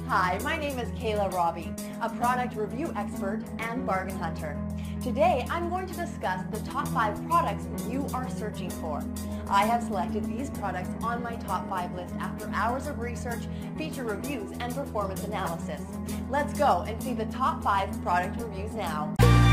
Hi, my name is Kayla Robbie, a product review expert and bargain hunter. Today, I'm going to discuss the top 5 products you are searching for. I have selected these products on my top 5 list after hours of research, feature reviews, and performance analysis. Let's go and see the top 5 product reviews now.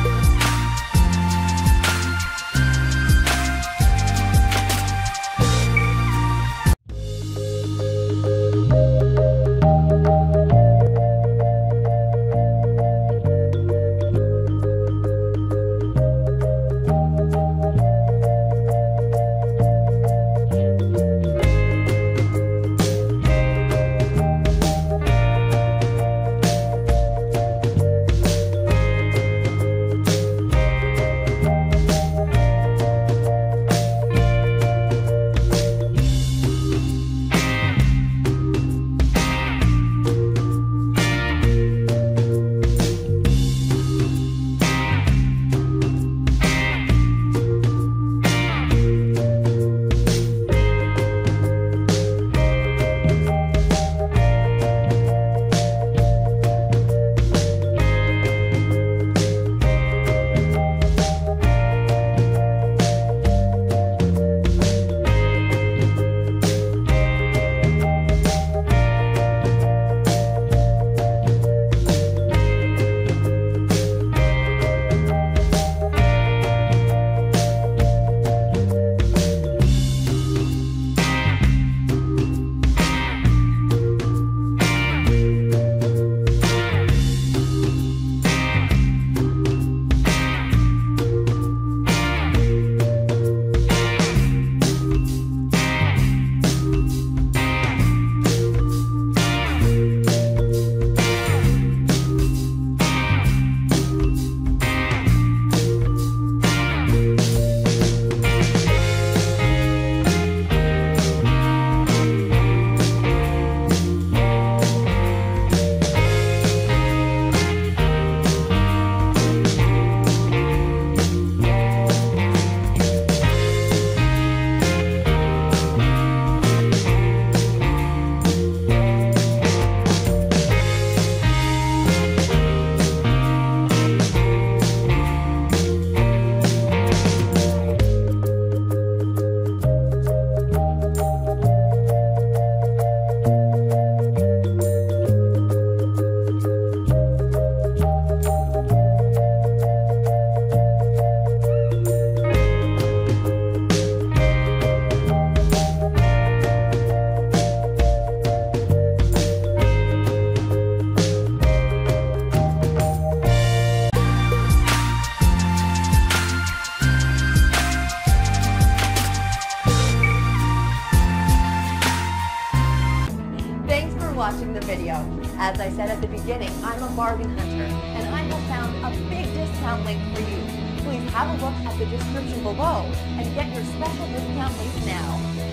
Watching the video. As I said at the beginning, I'm a bargain hunter, and I have found a big discount link for you. Please have a look at the description below and get your special discount link now.